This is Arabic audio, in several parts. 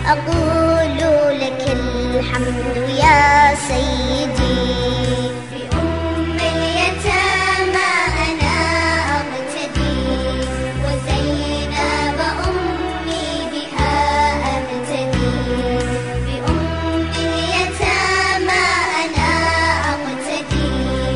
أقول لك الحمد يا سيدي. بأم اليتامى أنا أقتدي، وزينب أمي بها أبتدي. بأم اليتامى أنا أقتدي،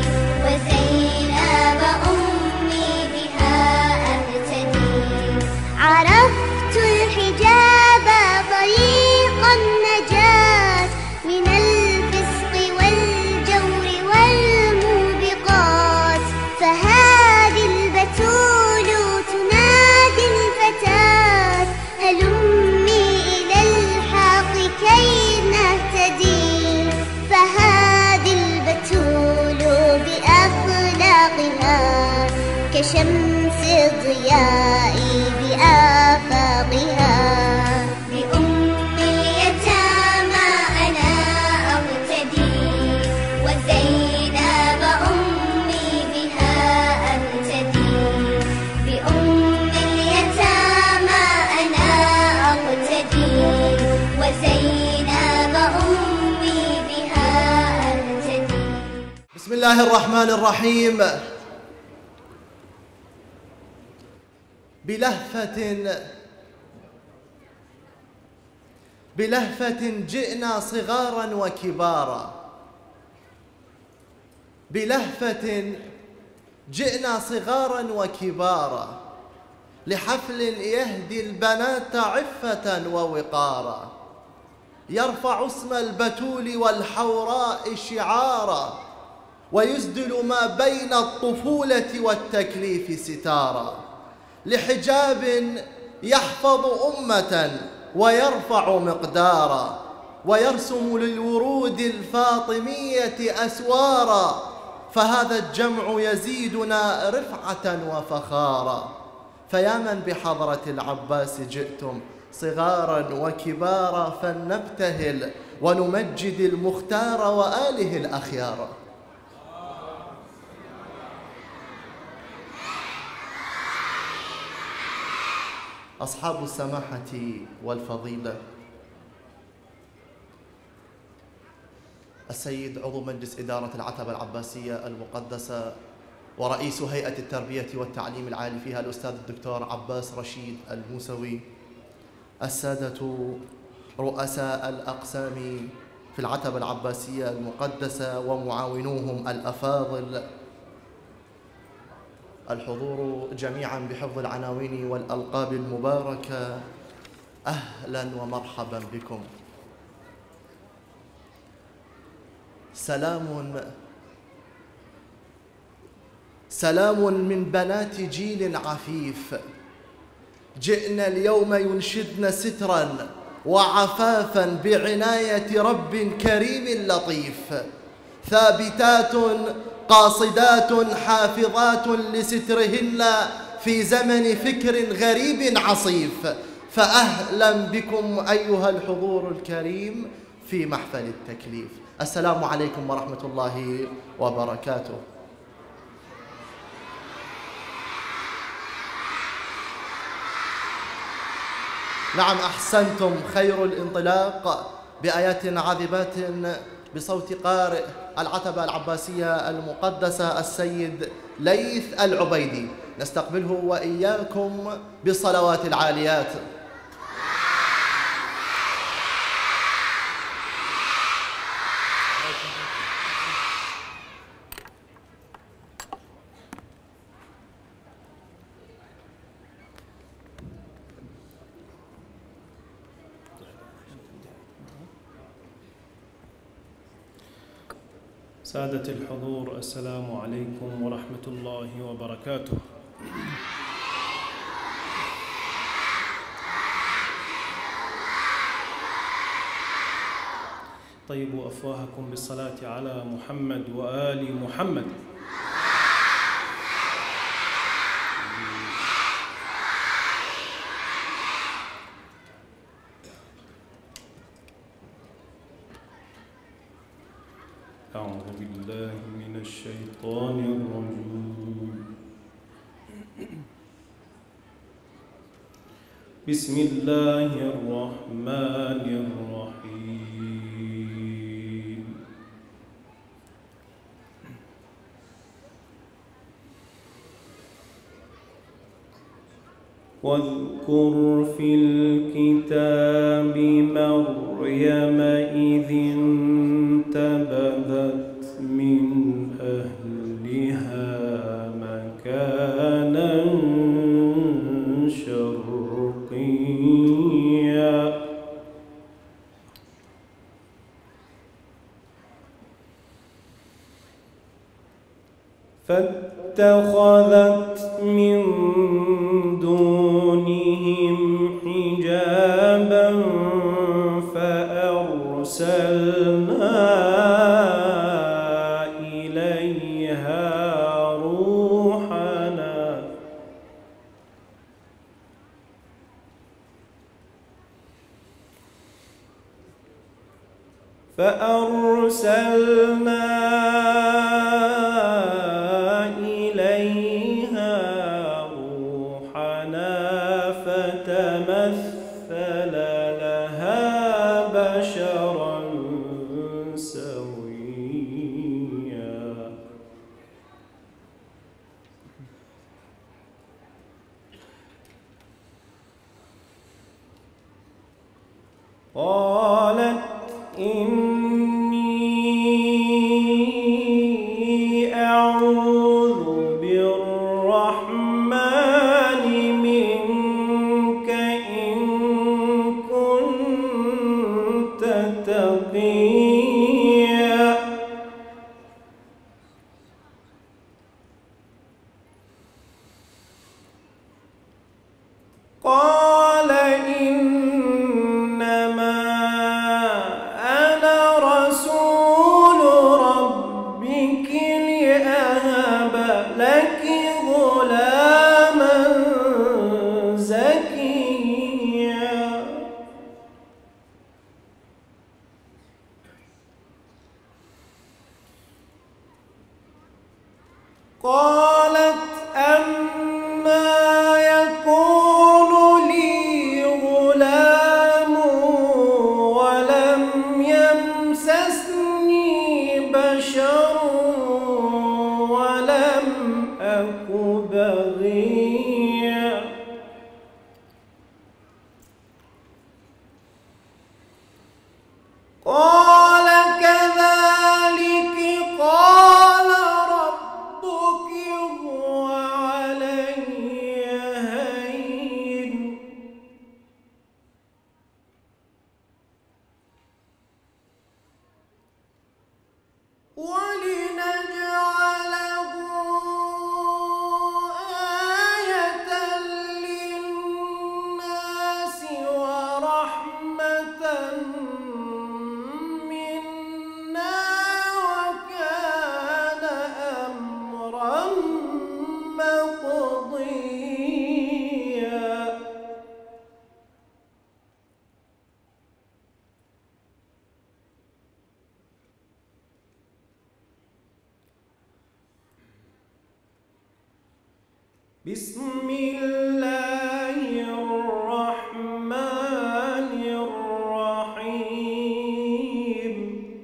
وزينب أمي بها أبتدي. عرفت الحجاب طريق النجاة من الفسق والجور والموبقات، فهذه البتول تنادي الفتاة هلمي إلى الحق كي نهتدي. فهذه البتول بأخلاقها كشمس الضياء بآفاقها. بأم اليتامى أنا أقتدي، وزينب أمي بها أبتدي. بأم اليتامى أنا أقتدي، وزينب أمي بها أبتدي. بسم الله الرحمن الرحيم. بلهفة جئنا صغارا وكبارا، بلهفة جئنا صغارا وكبارا، لحفل يهدي البنات عفة ووقارا، يرفع اسم البتول والحوراء شعارا، ويسدل ما بين الطفولة والتكليف ستارا، لحجاب يحفظ أمة ويرفع مقدارا، ويرسم للورود الفاطمية أسوارا، فهذا الجمع يزيدنا رفعة وفخارا. فيا من بحضرة العباس جئتم صغارا وكبارا، فلنبتهل ونمجد المختار وآله الأخيار. أصحاب السماحة والفضيلة، السيد عضو مجلس إدارة العتبة العباسية المقدسة ورئيس هيئة التربية والتعليم العالي فيها الأستاذ الدكتور عباس رشيد الموسوي، السادة رؤساء الأقسام في العتبة العباسية المقدسة ومعاونوهم الأفاضل، الحضور جميعا بحفظ العناوين والألقاب المباركة، أهلا ومرحبا بكم. سلام من بنات جيل عفيف، جئنا اليوم ينشدن سترا وعفافا بعناية رب كريم لطيف، ثابتات قاصدات حافظات لسترهن في زمن فكر غريب عصيف. فأهلا بكم أيها الحضور الكريم في محفل التكليف. السلام عليكم ورحمة الله وبركاته. نعم، أحسنتم. خير الانطلاق بآيات عذبات بصوت قارئ العتبة العباسية المقدسة السيد ليث العبيدي، نستقبله وإياكم بالصلوات العاليات. سادة الحضور، السلام عليكم ورحمة الله وبركاته. طيبوا أفواهكم بالصلاة على محمد وآل محمد. أعوذ بالله من الشيطان الرجيم. بسم الله الرحمن الرحيم. واذكر في الكتاب مريم إذ انتبذت من أهلها مكانا شرقيا فاتخذت من دونهم حجابا فأرسلنا إليها روحنا فتمثل لها بشرا سويا. قالت إني أعوذ بالرحمن منك إن كنت تقيا. قال إنما أنا رسول ربك لأهب لك غلاما زكيا. قالت أما يكون لي غلام ولم يمسسني بشر ولم أك بغيا. قال كذلك قال ربك هو علي هين ولنجعله آية للناس ورحمة منا وكان أمرا مقضيا. بسم الله الرحمن الرحيم.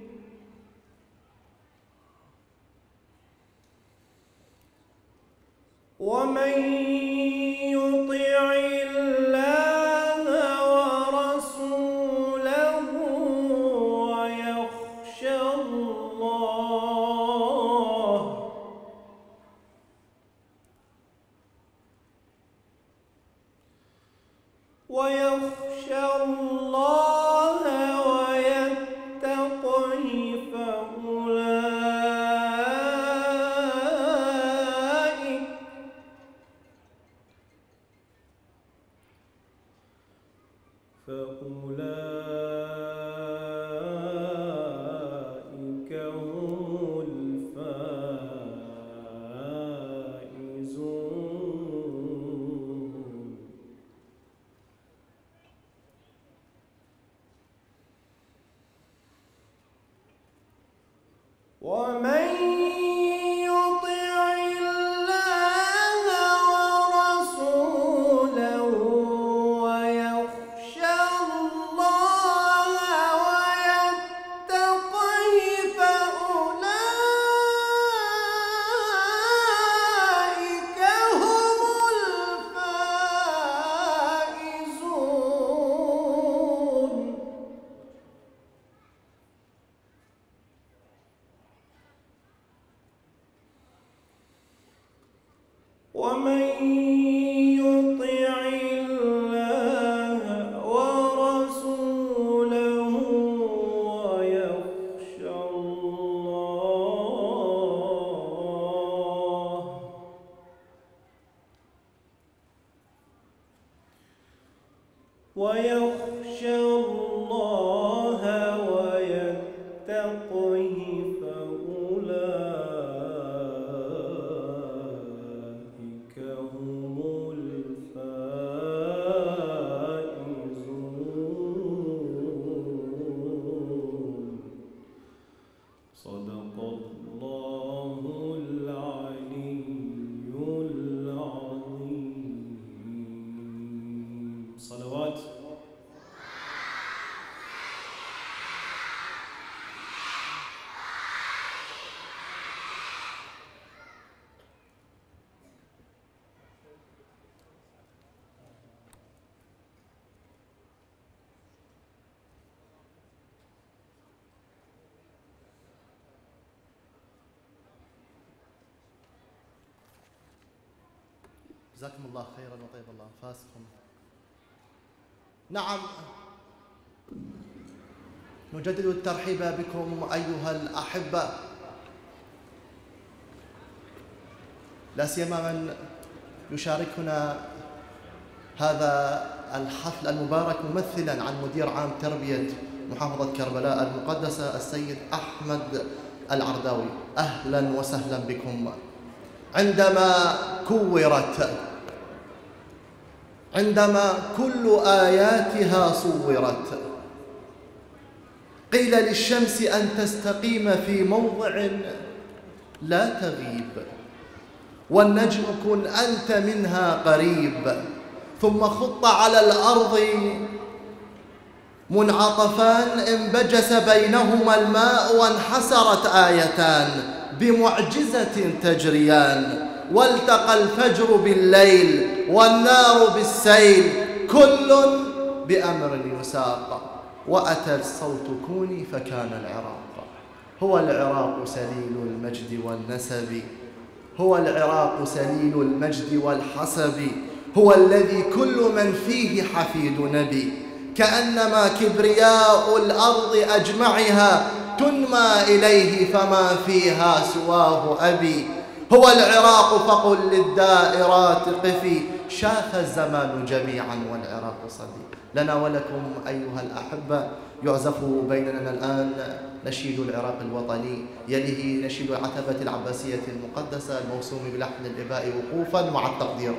ومن يطع الله ورسوله ويخشى الله ويتقه فأولئك هم الفائزون. ومن يطع الله ورسوله ويخشى ويخشى الله ويتقه فأولئك هم الفائزون. صدق الله العلي العظيم. صلوات. جزاكم الله خيرا وطيب الله أنفاسكم. نعم، نجدد الترحيب بكم أيها الأحبة، لا سيما من يشاركنا هذا الحفل المبارك ممثلا عن مدير عام تربية محافظة كربلاء المقدسة السيد أحمد العرداوي. أهلا وسهلا بكم. عندما كل آياتها صورت، قيل للشمس أن تستقيم في موضع لا تغيب، والنجم كن أنت منها قريب، ثم خط على الأرض منعطفان انبجس بينهما الماء، وانحسرت آيتان بمعجزة تجريان، والتقى الفجر بالليل والنار بالسيل، كل بأمر يساق، وأتى الصوت كوني فكان العراق. هو العراق سليل المجد والنسب، هو العراق سليل المجد والحسب، هو الذي كل من فيه حفيد نبي، كأنما كبرياء الأرض أجمعها تنمى إليه فما فيها سواه أبي. هو العراق فقل للدائرات قفي، شاخ الزمان جميعا والعراق صدي. لنا ولكم أيها الأحبة يعزف بيننا الآن نشيد العراق الوطني، يليه نشيد العتبة العباسية المقدسة الموسوم بلحن الإباء وقوفا مع التقدير.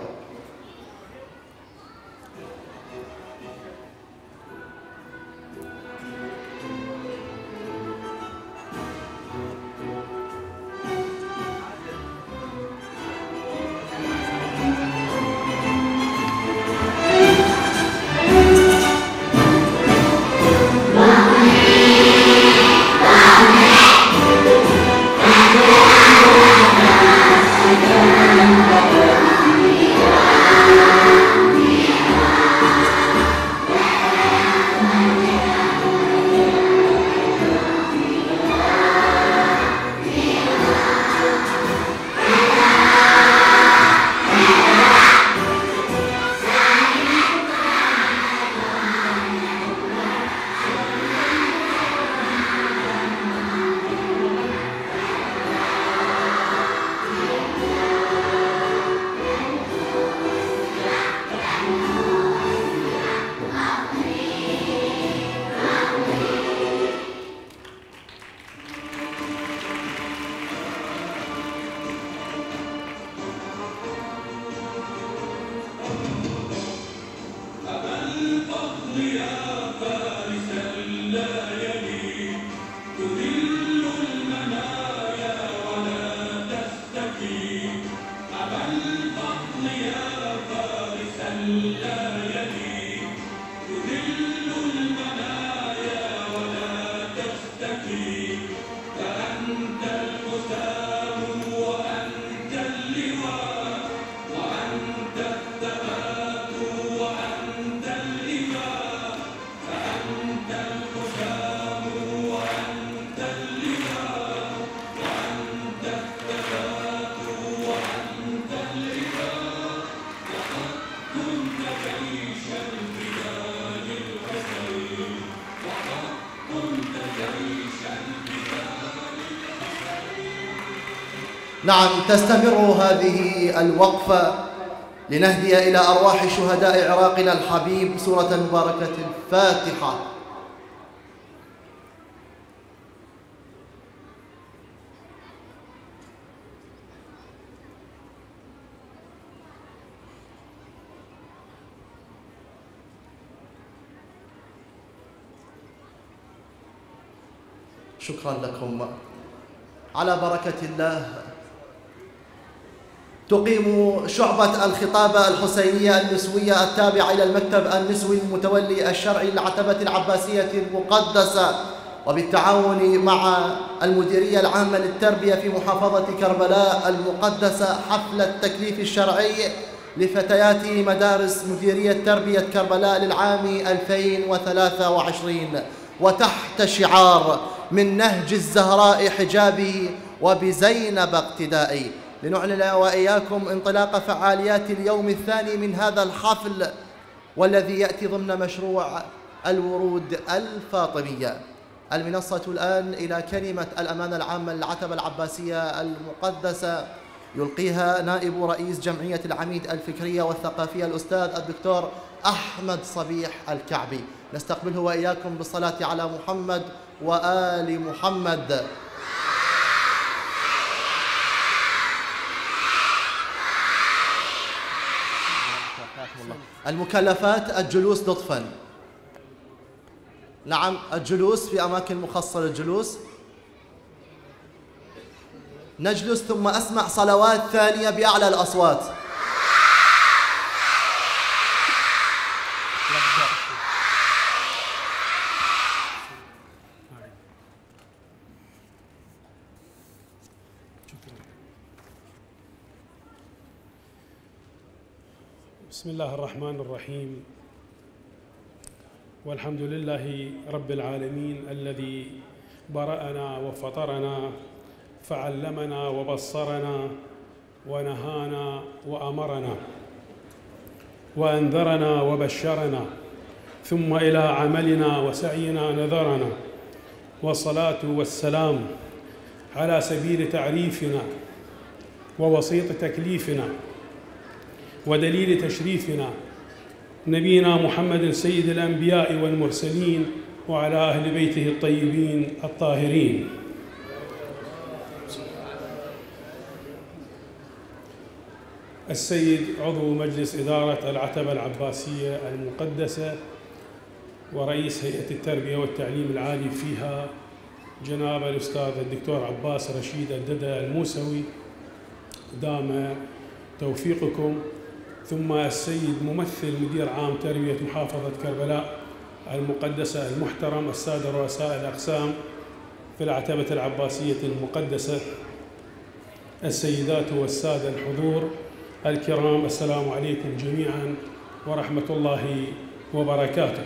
نعم، تستمر هذه الوقفة لنهدي إلى أرواح شهداء عراقنا الحبيب سورة مباركة الفاتحة. شكرا لكم. على بركة الله تقيم شعبة الخطابة الحسينية النسوية التابعة إلى المكتب النسوي المتولي الشرعي للعتبة العباسية المقدسة وبالتعاون مع المديرية العامة للتربية في محافظة كربلاء المقدسة حفل التكليف الشرعي لفتيات مدارس مديرية تربية كربلاء للعام 2023 وتحت شعار من نهج الزهراء حجابي وبزينب اقتدائي، لنعلن وإياكم انطلاق فعاليات اليوم الثاني من هذا الحفل والذي يأتي ضمن مشروع الورود الفاطمية. المنصة الآن إلى كلمة الأمانة العامة للعتبة العباسية المقدسة يلقيها نائب رئيس جمعية العميد الفكرية والثقافية الأستاذ الدكتور أحمد صبيح الكعبي. نستقبله وإياكم بالصلاة على محمد وآل محمد. المكلفات الجلوس لطفاً. نعم، الجلوس في أماكن مخصصة للجلوس. نجلس ثم أسمع صلوات ثانية بأعلى الأصوات. بسم الله الرحمن الرحيم، والحمد لله رب العالمين الذي برأنا وفطرنا فعلمنا وبصرنا ونهانا وأمرنا وأنذرنا وبشرنا ثم إلى عملنا وسعينا نذرنا، والصلاة والسلام على سبيل تعريفنا ووسيط تكليفنا ودليل تشريفنا نبينا محمد سيد الأنبياء والمرسلين وعلى أهل بيته الطيبين الطاهرين. السيد عضو مجلس إدارة العتبة العباسية المقدسة ورئيس هيئة التربية والتعليم العالي فيها جناب الأستاذ الدكتور عباس رشيد الددة الموسوي دام توفيقكم، ثم السيد ممثل مدير عام تربية محافظة كربلاء المقدسة المحترم، السادة رؤساء الأقسام في العتبة العباسية المقدسة، السيدات والسادة الحضور الكرام، السلام عليكم جميعا ورحمة الله وبركاته.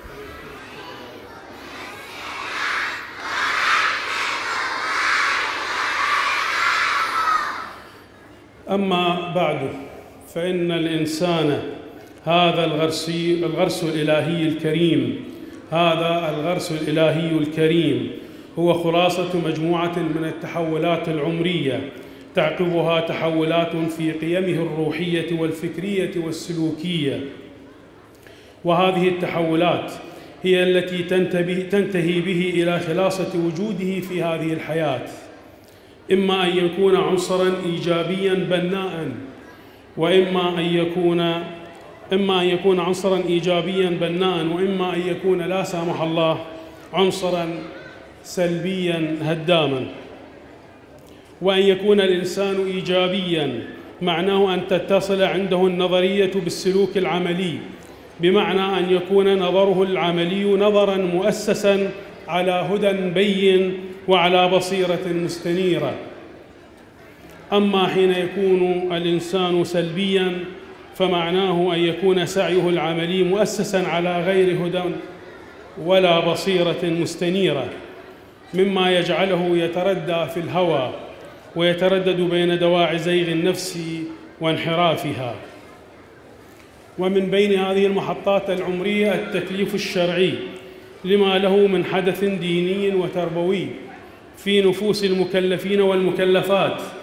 أما بعد، فإن الإنسان هذا الغرس الإلهي الكريم، هذا الغرس الإلهي الكريم هو خلاصة مجموعة من التحولات العمرية تعقبها تحولات في قيمه الروحية والفكرية والسلوكية، وهذه التحولات هي التي تنتهي به إلى خلاصة وجوده في هذه الحياة، إما أن يكون عنصراً إيجابياً بناءً، وإما أن يكون عنصراً إيجابياً بناءً، وإما أن يكون لا سامح الله عنصراً سلبياً هداماً. وأن يكون الإنسان إيجابياً معناه أن تتصل عنده النظرية بالسلوك العملي، بمعنى أن يكون نظره العملي نظراً مؤسساً على هدى بين وعلى بصيرة مستنيرة. أما حين يكون الإنسان سلبياً فمعناه أن يكون سعيه العملي مؤسساً على غير هدى ولا بصيرة مستنيرة، مما يجعله يتردى في الهوى ويتردد بين دواعي زيغ النفس وانحرافها. ومن بين هذه المحطات العمرية التكليف الشرعي لما له من حدث ديني وتربوي في نفوس المكلفين والمكلفات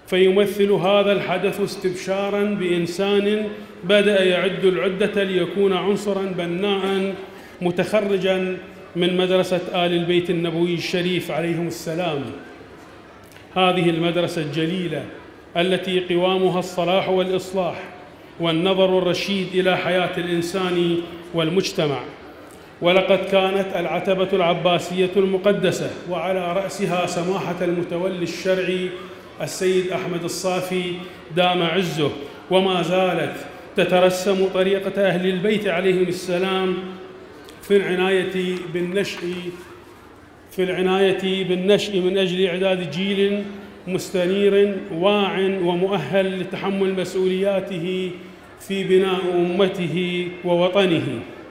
فيمثل هذا الحدث استبشاراً بإنسان بدأ يعد العدة ليكون عنصراً بناءً متخرجاً من مدرسة آل البيت النبوي الشريف عليهم السلام. هذه المدرسة الجليلة التي قوامها الصلاح والإصلاح والنظر الرشيد إلى حياة الإنسان والمجتمع. ولقد كانت العتبة العباسية المقدسة وعلى رأسها سماحة المتولي الشرعي السيد أحمد الصافي دام عزه، وما زالت تترسم طريقة أهل البيت عليهم السلام في العناية بالنشء من أجل إعداد جيل مستنير واع ومؤهل لتحمل مسؤولياته في بناء أمته ووطنه،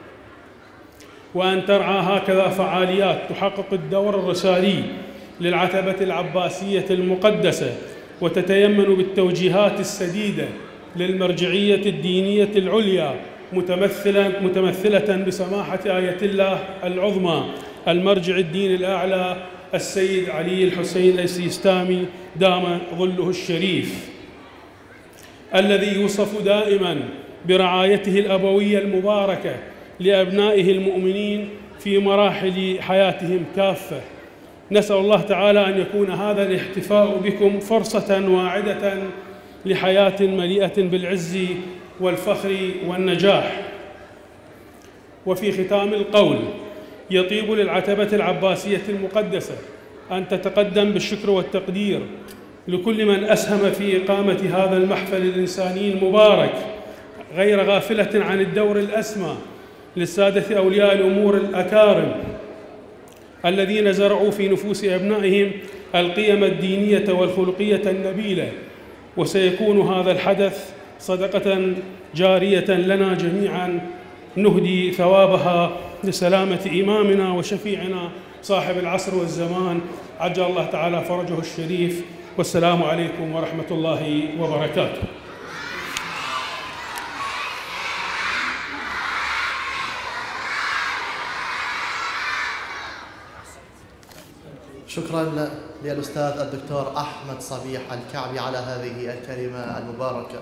وأن ترعى هكذا فعاليات تحقق الدور الرسالي للعتبة العباسية المقدسة وتتيمن بالتوجيهات السديدة للمرجعية الدينية العليا متمثلة بسماحة آية الله العظمى المرجع الدين الأعلى السيد علي الحسين السيستاني دام ظله الشريف، الذي يوصف دائما برعايته الأبوية المباركة لأبنائه المؤمنين في مراحل حياتهم كافة. نسأل الله تعالى أن يكون هذا الاحتفاء بكم فرصة واعدة لحياة مليئة بالعز والفخر والنجاح. وفي ختام القول يطيب للعتبة العباسية المقدسة أن تتقدم بالشكر والتقدير لكل من أسهم في إقامة هذا المحفل الإنساني المبارك، غير غافلة عن الدور الأسمى للسادة أولياء الأمور الأكارم الذين زرعوا في نفوس أبنائهم القيم الدينية والخلقية النبيلة. وسيكون هذا الحدث صدقة جارية لنا جميعاً نهدي ثوابها لسلامة إمامنا وشفيعنا صاحب العصر والزمان عجل الله تعالى فرجه الشريف. والسلام عليكم ورحمة الله وبركاته. شكرا للأستاذ الدكتور أحمد صبيح الكعبي على هذه الكلمة المباركة.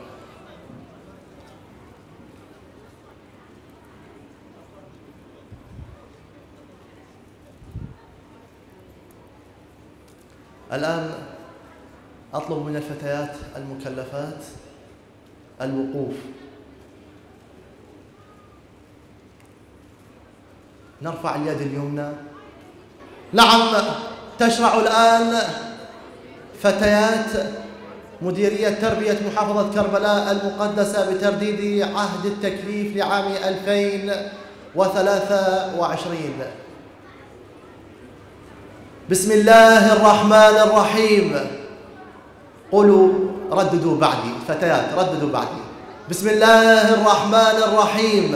الآن أطلب من الفتيات المكلفات الوقوف. نرفع اليد اليمنى. نعم، تشرع الآن فتيات مديرية تربية محافظة كربلاء المقدسة بترديد عهد التكليف لعام 2023. بسم الله الرحمن الرحيم. قولوا رددوا بعدي، فتيات رددوا بعدي. بسم الله الرحمن الرحيم.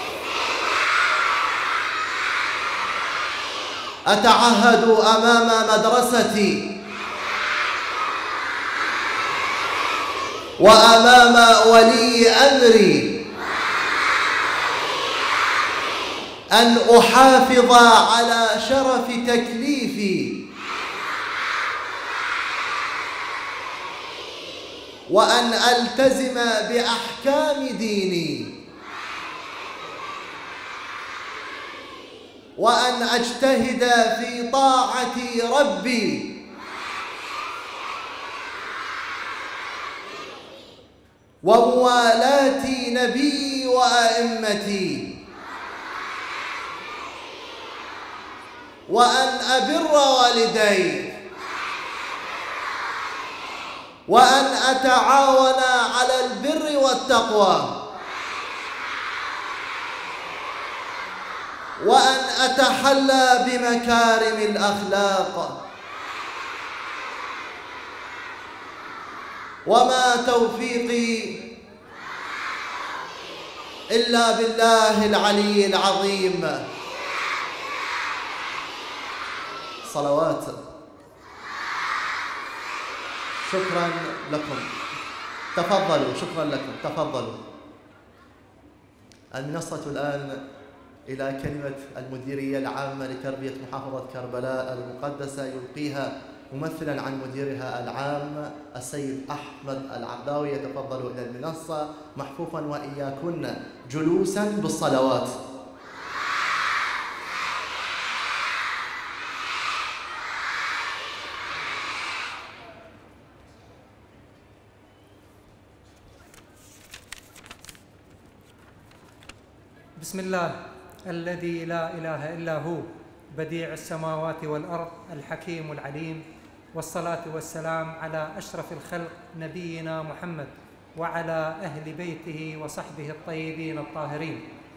أتعهد أمام مدرستي وأمام ولي أمري أن أحافظ على شرف تكليفي وأن ألتزم بأحكام ديني وأن أجتهد في طاعة ربي وموالاة نبي وأئمتي وأن أبر والدي وأن أتعاون على البر والتقوى وأن أتحلى بمكارم الأخلاق وما توفيقي إلا بالله العلي العظيم. صلوات. شكرا لكم. تفضلوا. شكرا لكم. تفضلوا. المنصة الآن إلى كلمة المديرية العامة لتربية محافظة كربلاء المقدسة يلقيها ممثلا عن مديرها العام السيد أحمد العرضاوي يتفضل إلى المنصة محفوفا وإياكن جلوسا بالصلوات. بسم الله الذي لا إله إلا هو بديع السماوات والأرض الحكيم العليم، والصلاة والسلام على أشرف الخلق نبينا محمد وعلى أهل بيته وصحبه الطيبين الطاهرين.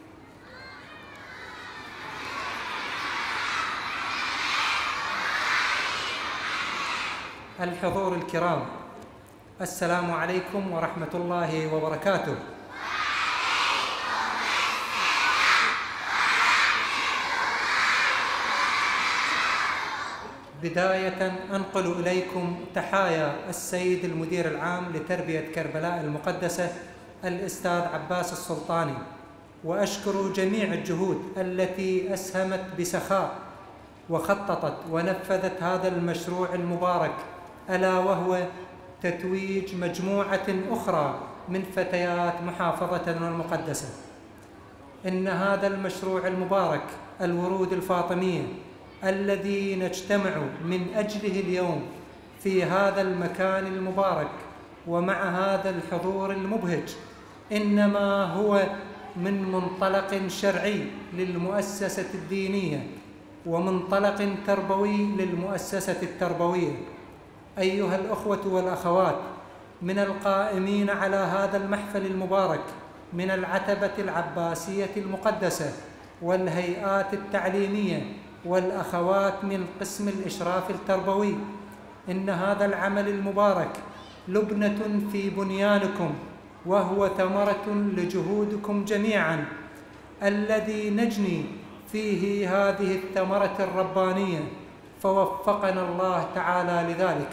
الحضور الكرام، السلام عليكم ورحمة الله وبركاته. بداية أنقل إليكم تحايا السيد المدير العام لتربية كربلاء المقدسة الأستاذ عباس السلطاني، وأشكر جميع الجهود التي أسهمت بسخاء وخططت ونفذت هذا المشروع المبارك، ألا وهو تتويج مجموعة أخرى من فتيات محافظتنا المقدسة. إن هذا المشروع المبارك الورود الفاطمية الذي نجتمع من أجله اليوم في هذا المكان المبارك ومع هذا الحضور المبهج، إنما هو من منطلق شرعي للمؤسسة الدينية ومنطلق تربوي للمؤسسة التربوية. أيها الأخوة والأخوات، من القائمين على هذا المحفل المبارك من العتبة العباسية المقدسة والهيئات التعليمية والأخوات من قسم الإشراف التربوي، إن هذا العمل المبارك لبنة في بنيانكم، وهو ثمرة لجهودكم جميعاً الذي نجني فيه هذه الثمرة الربانية، فوفقنا الله تعالى لذلك.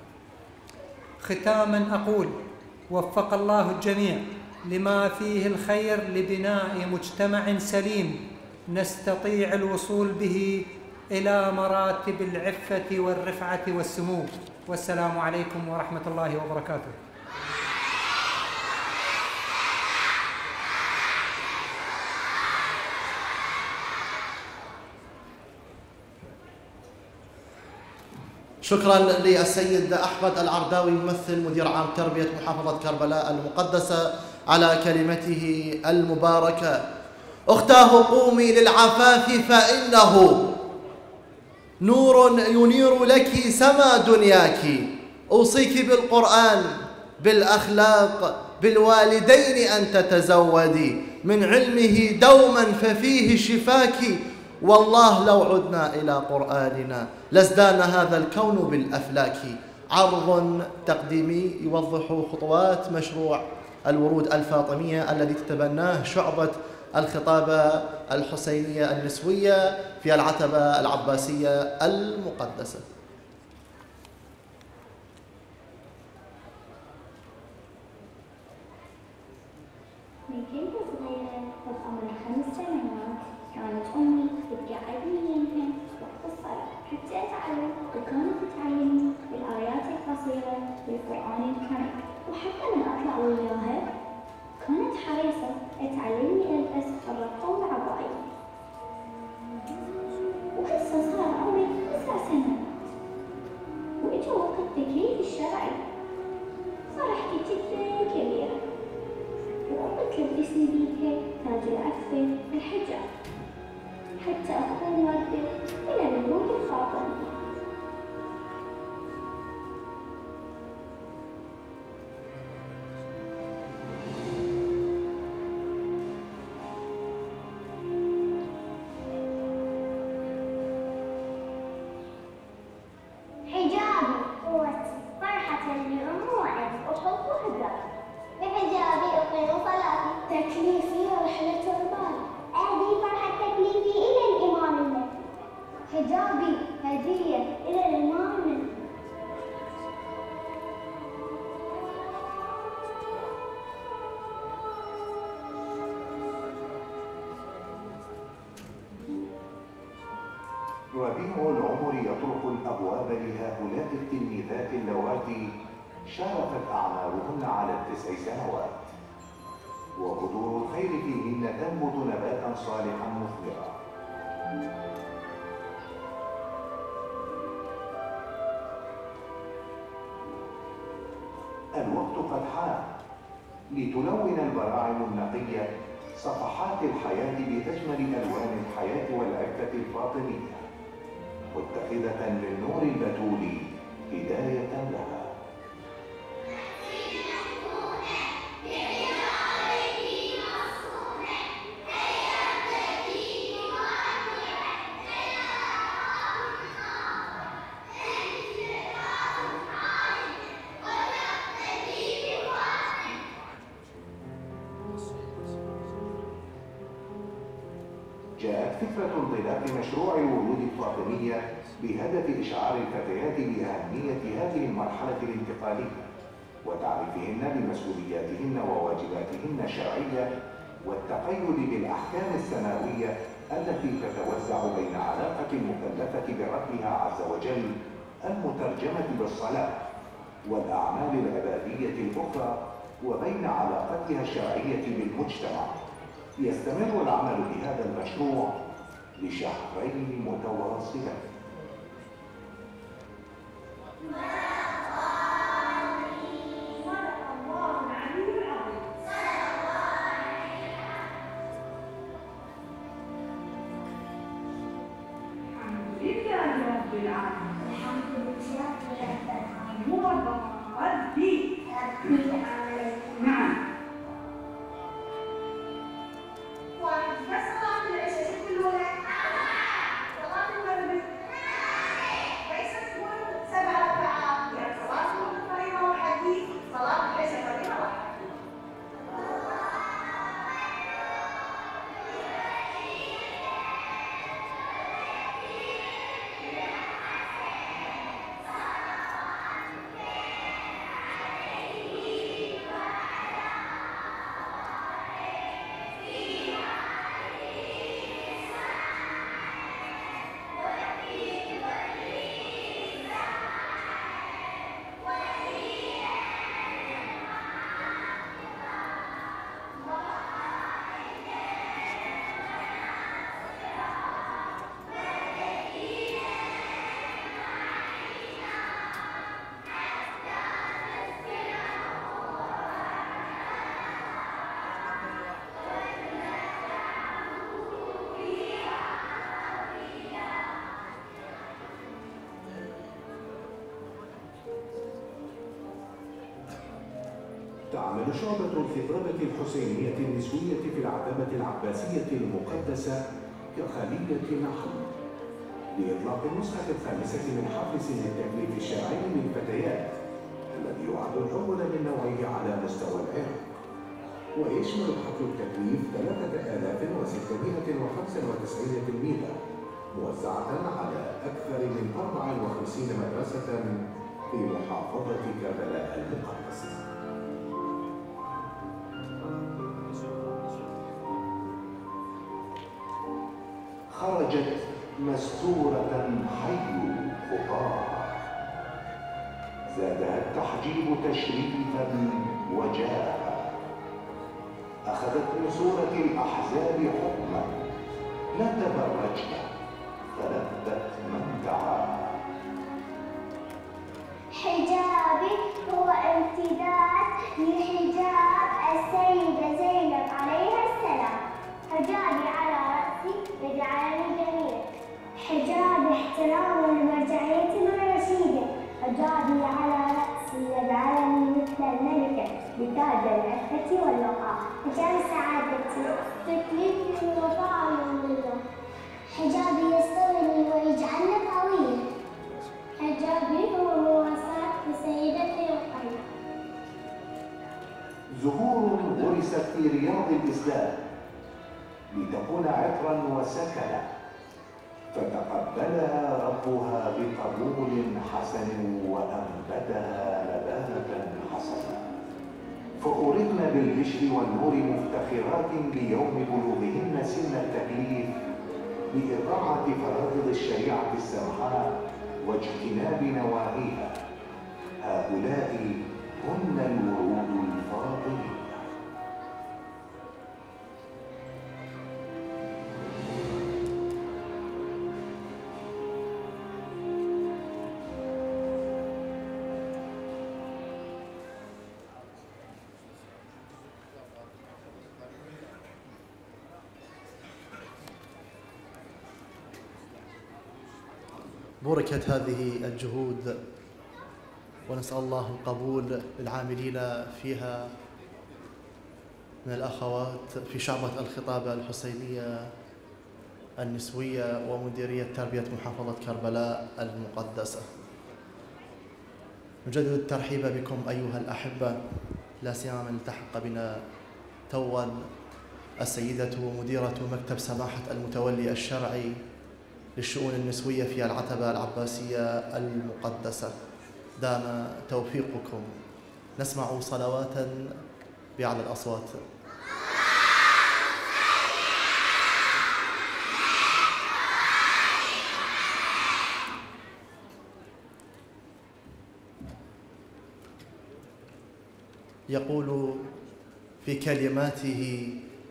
ختاماً أقول: وفق الله الجميع لما فيه الخير لبناء مجتمع سليم نستطيع الوصول به إلى مراتب العفة والرفعة والسمو. والسلام عليكم ورحمة الله وبركاته. شكرا للسيد أحمد العرضاوي ممثل مدير عام تربية محافظة كربلاء المقدسة على كلمته المباركة. أختاه قومي للعفاف فإنه نور ينير لك سما دنياك. أوصيك بالقرآن، بالأخلاق، بالوالدين أن تتزودي، من علمه دوما ففيه شفاك. والله لو عدنا إلى قرآننا لازدان هذا الكون بالأفلاك. عرض تقديمي يوضح خطوات مشروع الورود الفاطمية الذي تتبناه شعبة الخطابة الحسينية النسوية في العتبة العباسية المقدسة. من كنت صغيرة وبعمر 5 سنوات كانت أمي تقعدني يمها وقت الصلاة حتى أتعلم، وكانت تعلمني بالآيات القصيرة بالقرآن الكريم، وحتى من أطلع وياها كانت حريصة تعلمني ألبس الربطة والعباية. وهسه صار عمري 9 سنوات وإجا وقت التكليف الشرعي، فرحتي جدا كبيرة، وأمي تلبسني بيها تاج العفة الحجاب حتى أكون واردة إلى الورود الفاطمية. ربيع العمر يطرق الأبواب لهؤلاء التلميذات اللواتي شارفت أعمارهن على 9 سنوات، وبذور الخير فيهن تنبت نباتا صالحا مثمرا. الوقت قد حان لتلون البراعم النقية صفحات الحياة بأجمل ألوان الحياة والعفة الفاطمية، متخذة للنور البتول هداية لها. جاءت فكرة انطلاق مشروع الولود الفاطمية بهدف إشعار الفتيات بأهمية هذه المرحلة الانتقالية وتعريفهن بمسؤولياتهن وواجباتهن الشرعية والتقيد بالأحكام السماوية التي تتوزع بين علاقة المكلفة بربها عز وجل المترجمة بالصلاة والأعمال العبادية الأخرى وبين علاقتها الشرعية بالمجتمع. يستمر العمل بهذا المشروع لشهرين متواصلين. تعمل شعبة الخطابة الحسينية النسوية في العتبة العباسية المقدسة كخلية نحل لإطلاق النسخة الخامسة من حفل سن التكليف الشرعي للفتيات الذي يعد الأول من نوعه على مستوى العراق، ويشمل حفل التكليف 3695 تلميذة موزعة على أكثر من 54 مدرسة في محافظة كربلاء المقدسة. خرجت مستورة حي خطاها، زادها التحجيب تشريفا وجاها، أخذت من صورة الأحزاب حكما لا تبرجنا فلذت من دعاها. حجابي هو امتداد لحجاب السيدة زينب عليها السلام، حجابي على رأسي يجعلني جميلة، حجابي احترام لمرجعيتنا الرشيدة، حجابي على رأسي يجعلني مثل الملكة بتاج العفة والوقار، حجاب سعادتي تكلفني وفاء الله، حجابي يسترني ويجعلني قوية، حجابي هو مواساة سيدتي رقية. زهور غرست في رياض الإسلام لتكون عطرا وسكنا، فتقبلها ربها بقبول حسن وأنبتها نباتا حسنا، فأورقن بالبشر والنور مفتخرات ليوم بلوغهن سن التكليف بإطاعة فرائض الشريعة السمحاء واجتناب نواهيها. هؤلاء هن الورود الفاضلين. بوركت هذه الجهود ونسأل الله القبول للعاملين فيها من الأخوات في شعبة الخطابة الحسينية النسوية ومديرية تربية محافظة كربلاء المقدسة. نجدد الترحيب بكم أيها الأحبة، لا سيما من التحق بنا توا السيدة مديرة مكتب سماحة المتولي الشرعي للشؤون النسوية في العتبة العباسية المقدسة. دام توفيقكم. نسمع صلواتا بأعلى الأصوات. يقول في كلماته: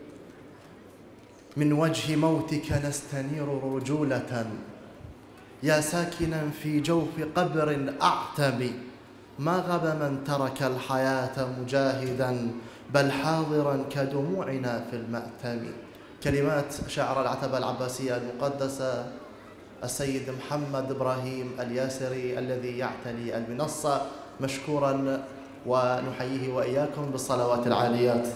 من وجه موتك نستنير رجولة، يا ساكنا في جوف قبر أعتم، ما غب من ترك الحياة مجاهدا، بل حاضرا كدموعنا في المأتم. كلمات شاعر العتبة العباسية المقدسة السيد محمد إبراهيم الياسري الذي يعتلي المنصة، مشكورا، ونحييه وإياكم بالصلوات العاليات.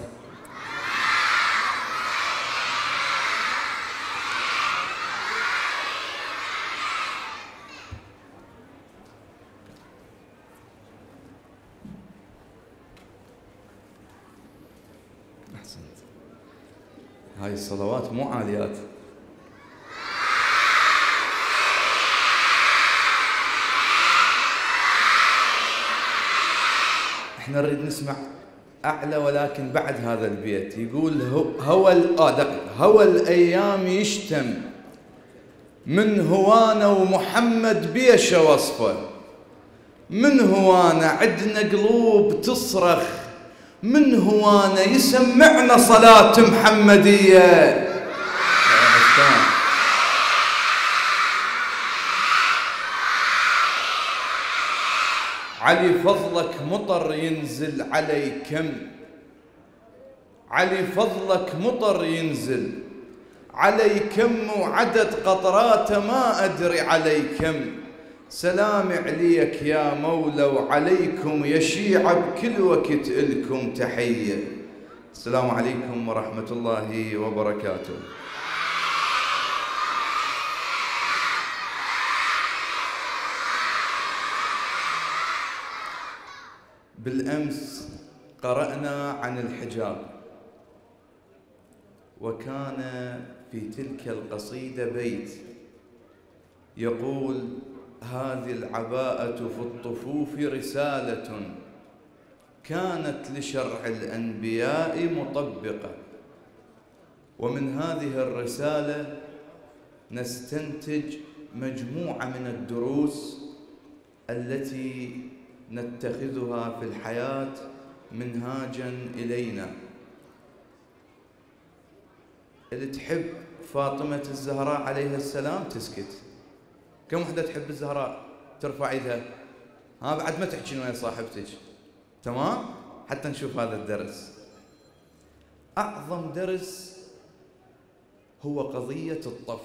أحسنت. هاي الصلوات مو عاليات. احنا نريد نسمع أعلى، ولكن بعد هذا البيت يقول هوى الأيام يشتم من هوانا ومحمد بيش وصفه، من هوانا عدنا قلوب تصرخ، من هوانا يسمعنا صلاة محمدية. علي فضلك مطر ينزل علي كم، علي فضلك مطر ينزل علي كم، وعدد قطراته ما أدري علي كم. سلام عليك يا مولى وعليكم يا شيعة، بكل وقت إلكم تحية. السلام عليكم ورحمة الله وبركاته. بالأمس قرأنا عن الحجاب، وكان في تلك القصيدة بيت يقول: هذه العباءة في الطفوف رسالة كانت لشرع الأنبياء مطبقة. ومن هذه الرسالة نستنتج مجموعة من الدروس التي نتخذها في الحياة منهاجا إلينا. اللي تحب فاطمة الزهراء عليها السلام تسكت. كم وحدة تحب الزهراء ترفع ايدها؟ ها بعد ما تحكين ويا صاحبتك، تمام؟ حتى نشوف هذا الدرس. أعظم درس هو قضية الطف.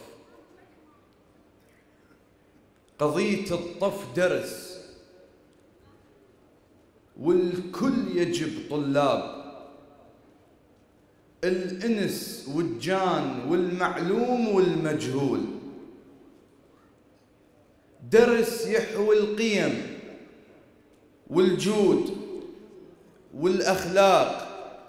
قضية الطف درس، والكل يجب طلاب الإنس والجان والمعلوم والمجهول. درس يحوي القيم والجود والأخلاق،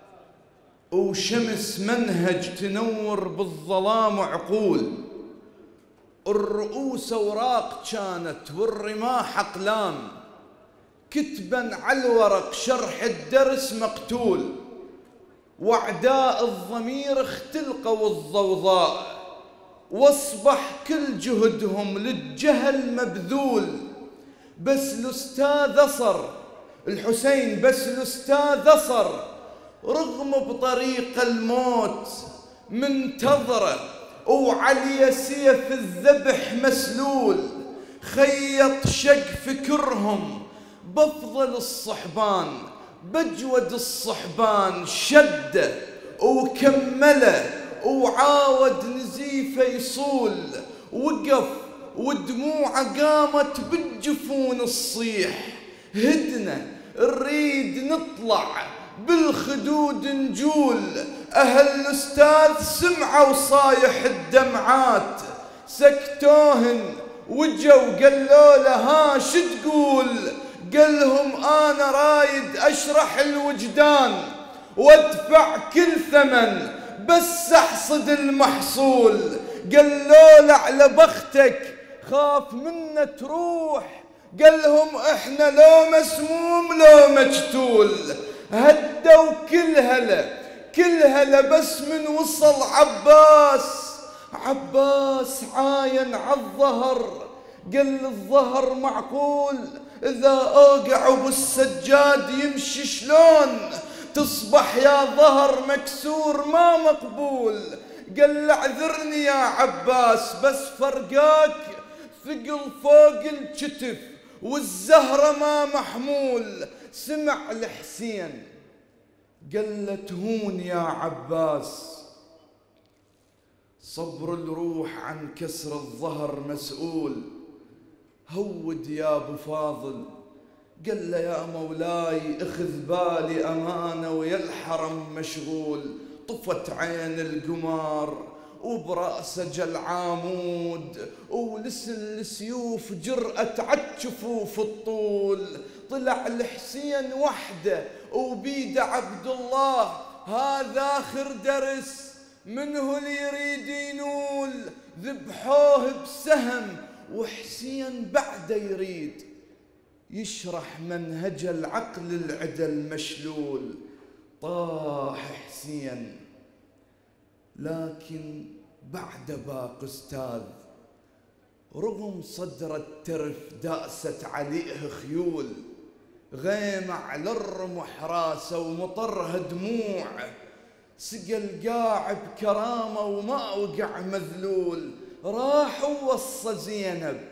وشمس منهج تنور بالظلام عقول. الرؤوس أوراق كانت والرماح أقلام، كتبا على الورق شرح الدرس مقتول. وأعداء الضمير اختلقوا الضوضاء، واصبح كل جهدهم للجهل مبذول. بس الأستاذ أصر الحسين، بس الأستاذ أصر رغم بطريق الموت منتظره، وعلي سيف الذبح مسلول. خيط شق فكرهم بأفضل الصحبان، بأجود الصحبان شده وكمله، وعاود نزيفه يصول. وقف ودموعه قامت بالجفون الصيح، هدنا نريد نطلع بالخدود نجول. أهل الأستاذ سمعوا صايح الدمعات، سكتوهن وجوا قالوا له ها شو تقول؟ قالهم أنا رايد أشرح الوجدان وادفع كل ثمن بس أحصد المحصول. قالوا له على بختك خاف منه تروح، قالهم احنا لو مسموم لو مقتول. هدوا كل هلا بس من وصل عباس عاين عالظهر. قال الظهر معقول إذا أوقعوا بالسجاد يمشي شلون؟ تصبح يا ظهر مكسور ما مقبول. قال اعذرني يا عباس بس فرقاك ثقل فوق الكتف والزهرة ما محمول. سمع الحسين قال له تهون يا عباس، صبر الروح عن كسر الظهر مسؤول. هود يا ابو فاضل، قال له يا مولاي اخذ بالي امانه ويا الحرم مشغول. طفت عين القمار وبراسه جل عامود، ولسن السيوف جرأت عالجفوف الطول. طلع الحسين وحده وبيده عبد الله، هذا اخر درس منه اللي يريد ينول. ذبحوه بسهم وحسين بعده يريد يشرح منهج العقل العدل المشلول. طاح حسين لكن بعد باق أستاذ، رغم صدر الترف داست عليه خيول. غيم على الرمح راسه ومطرها دموع، سقى القاع بكرامه وما وقع مذلول. راح ووصى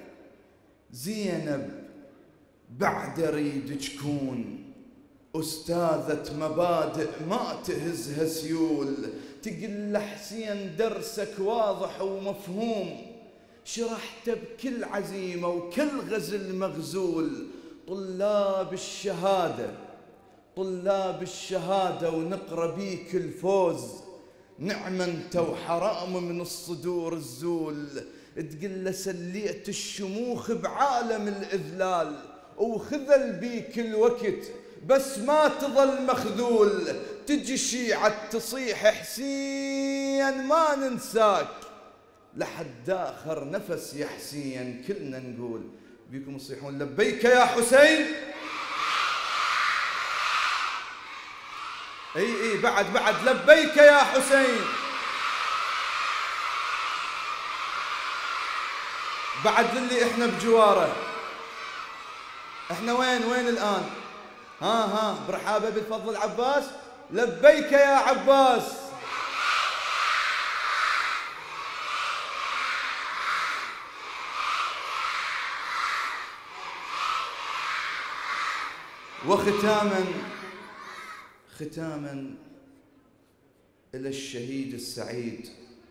زينب بعد ريد تكون أستاذة مبادئ ما تهزها سيول. تقل حسين درسك واضح ومفهوم، شرحته بكل عزيمة وكل غزل مغزول. طلاب الشهادة ونقرأ بيك الفوز، نعم انت وحرام من الصدور الزول. تقل سليت الشموخ بعالم الإذلال، وخذل بيك الوقت بس ما تظل مخذول. تجي شيعة تصيح حسين ما ننساك، لحد آخر نفس يا حسين كلنا نقول. بيكم تصيحون لبيك يا حسين. اي بعد لبيك يا حسين. بعد اللي احنا بجواره، احنا وين الان؟ ها برحابه بالفضل عباس. لبيك يا عباس. وختاما إلى الشهيد السعيد،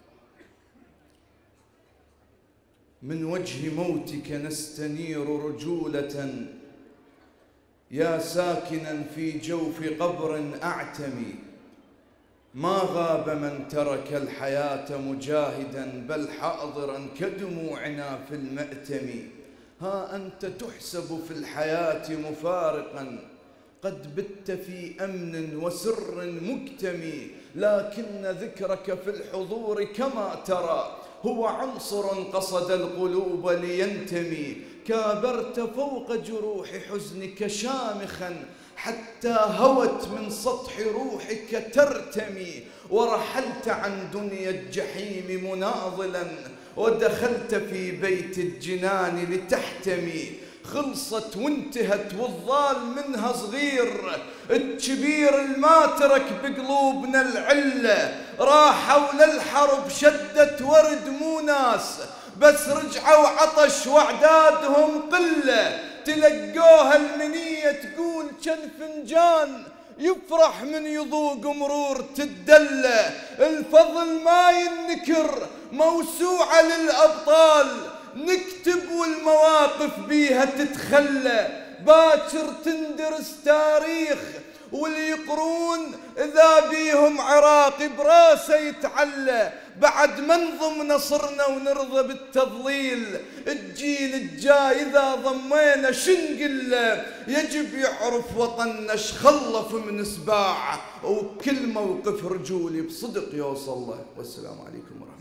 من وجه موتك نستنير رجولة، يا ساكنا في جوف قبر أعتمي. ما غاب من ترك الحياة مجاهدا، بل حاضرا كدموعنا في المأتم. ها أنت تحسب في الحياة مفارقا، قد بت في أمن وسر مكتمي. لكن ذكرك في الحضور كما ترى هو عنصر قصد القلوب لينتمي. كابرت فوق جروح حزنك شامخا، حتى هوت من سطح روحك ترتمي، ورحلت عن دنيا الجحيم مناضلا، ودخلت في بيت الجنان لتحتمي. خلصت وانتهت والظال منها صغير، الكبير الما ترك بقلوبنا العلة، راحوا للحرب شدت ورد مو ناس، بس رجعوا عطش واعدادهم قلة. تلقوها المنية تقول كان فنجان يفرح من يذوق مرور تدلة. الفضل ما ينكر موسوعة للأبطال، نكتب والمواقف بيها تتخلى. باكر تندرس تاريخ واللي يقرون إذا بيهم عراقي براسه يتعلى. بعد ما نضم نصرنا ونرضى بالتضليل، الجيل الجاي إذا ضمينا شنقله. يجب يعرف وطننا شخلف من سباع، وكل موقف رجولي بصدق يوصل له. والسلام عليكم ورحمة الله.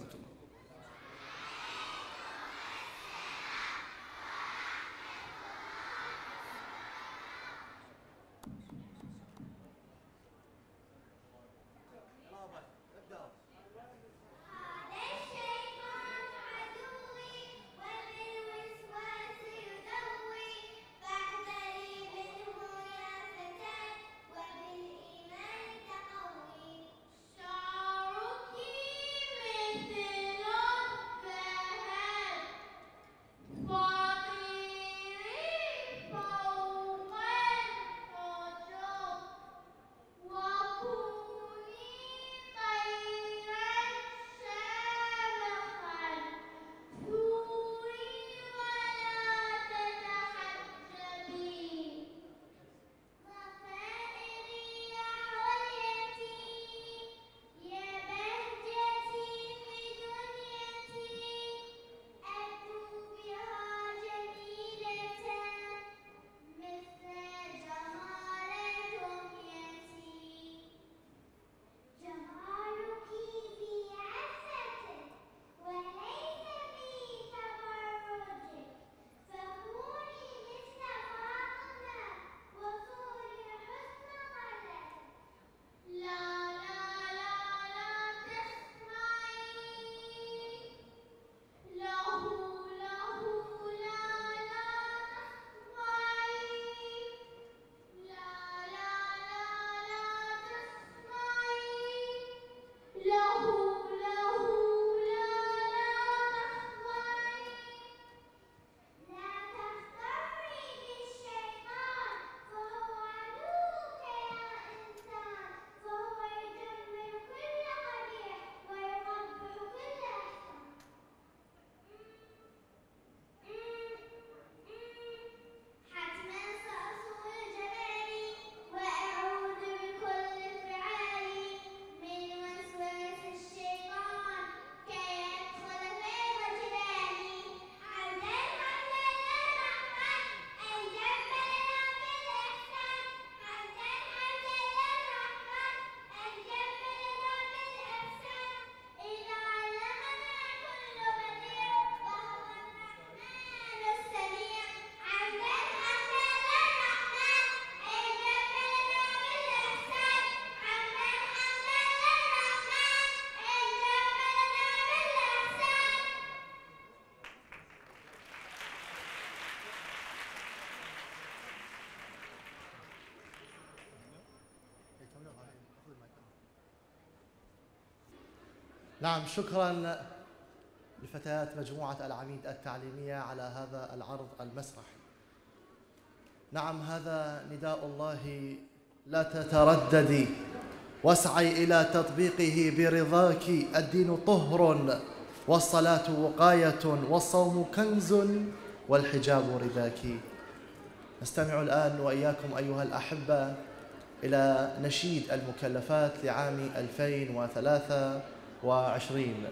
نعم، شكرا لفتيات مجموعة العميد التعليمية على هذا العرض المسرحي. نعم، هذا نداء الله، لا تترددي واسعي إلى تطبيقه برضاك. الدين طهر والصلاة وقاية والصوم كنز والحجاب رداك. نستمع الآن وإياكم أيها الأحبة إلى نشيد المكلفات لعام 2023.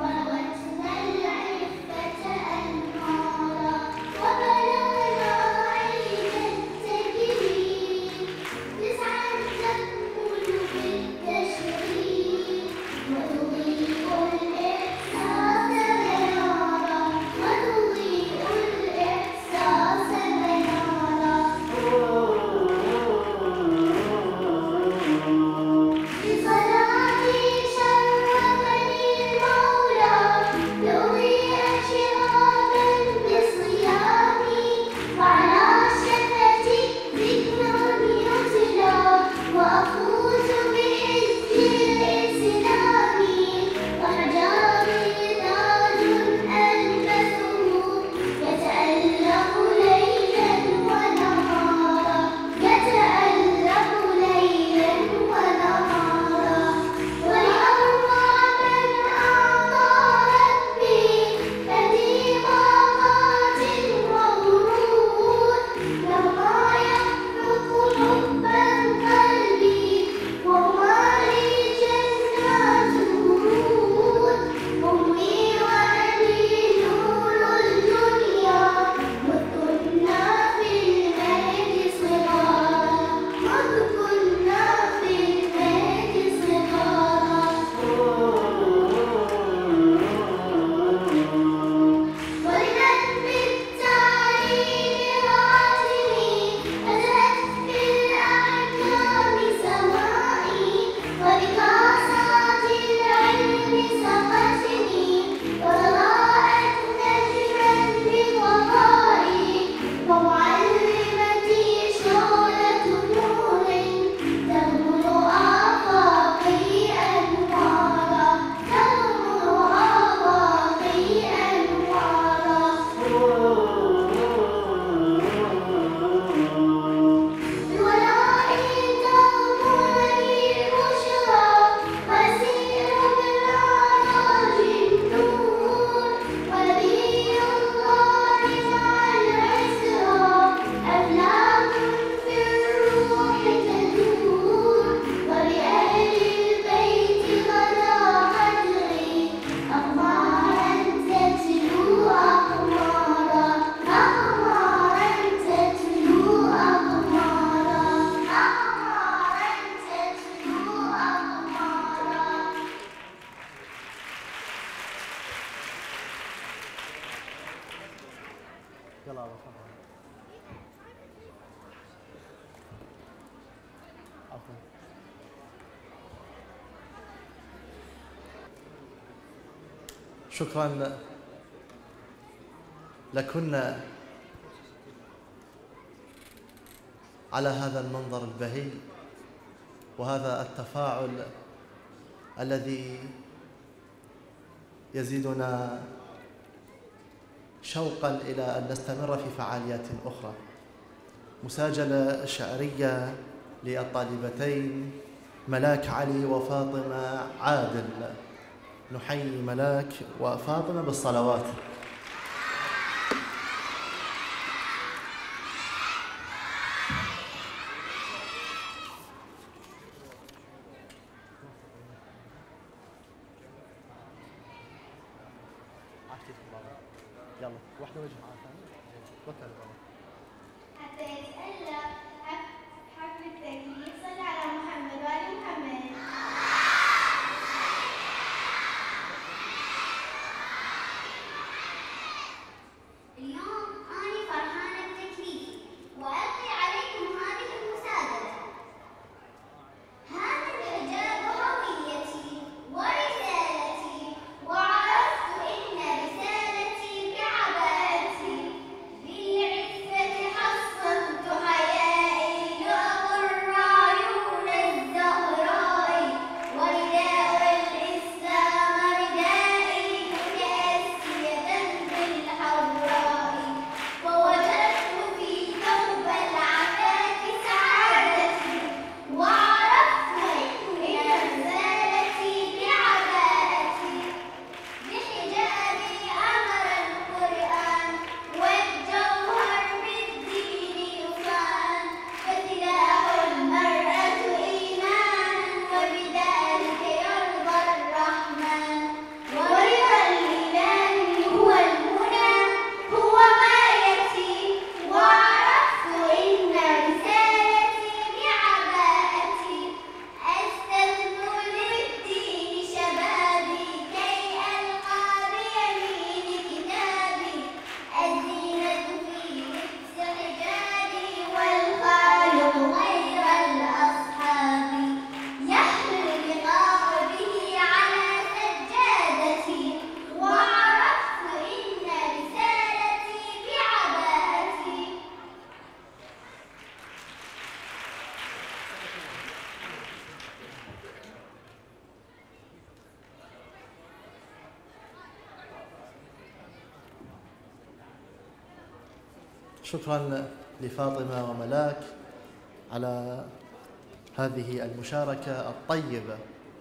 وبلغنا يلا عفوا. شكرا لكن على هذا المنظر البهي وهذا التفاعل الذي يزيدنا شوقا إلى أن نستمر في فعاليات أخرى. مساجلة شعرية للطالبتين ملاك علي وفاطمة عادل. نحيي ملاك وفاطمة بالصلوات. يلا واحدة وجه توكل على الله. حتى يتألق حفل التكليف صلى على محمد وآل محمد. اليوم أنا فرحانة بتكليفي وألقي عليكم هذه المساعدة. هذا الحجاب هويتي ورسالتي، وعرفت إن رسالتي بعباءتي. بالعفة حصنت حيائي لأضر عيون الزهراء، ورداء الإسلام ردائي متأسية بالحوراء. فوجدت في ثوب العفاف سعادتي، وعرفت إن رسالتي بعباءتي. بحجابي أمر القرآن والجوهر بالدين يصان، فسلاح المرأة إيمان وبذلك يرضى الرحمن. ورضا الإله هو المنى هو غايتي، وعرفت إن رسالتي بعباءتي. أستثمر للدين شبابي كي ألقى بيمين كتابي. الزينة في لبس حجابي والخالق غير الأصحاب. يحلو اللقاء به على سجادتي، وعرفت إن رسالتي بعباءتي. شكرا لفاطمة وملاك على هذه المشاركة الطيبة.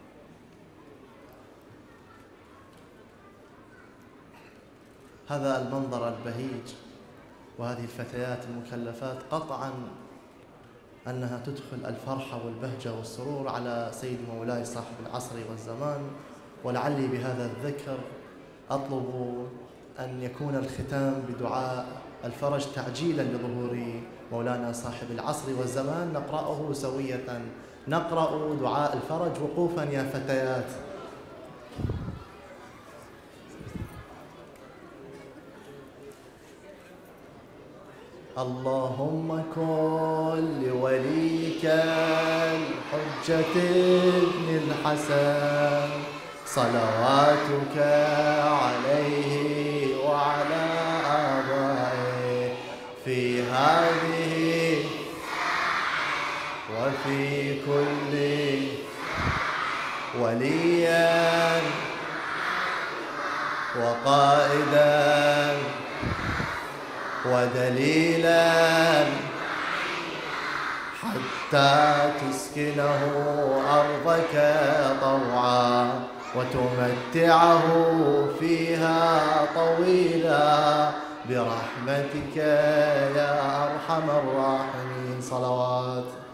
هذا المنظر البهيج وهذه الفتيات المكلفات قطعا أنها تدخل الفرحة والبهجة والسرور على سيد مولاي صاحب العصر والزمان. ولعلي بهذا الذكر أطلب أن يكون الختام بدعاء الفرج تعجيلا لظهور مولانا صاحب العصر والزمان. نقرأه سوية. نقرأ دعاء الفرج وقوفا يا فتيات. اللهم كن لوليك الحجة ابن الحسن صلواتك عليه وعلى آبائه في هذه وفي كل وليا وقائدا ودليلا حتى تسكنه أرضك طوعا وتمتعه فيها طويلا برحمتك يا أرحم الراحمين. صلوات.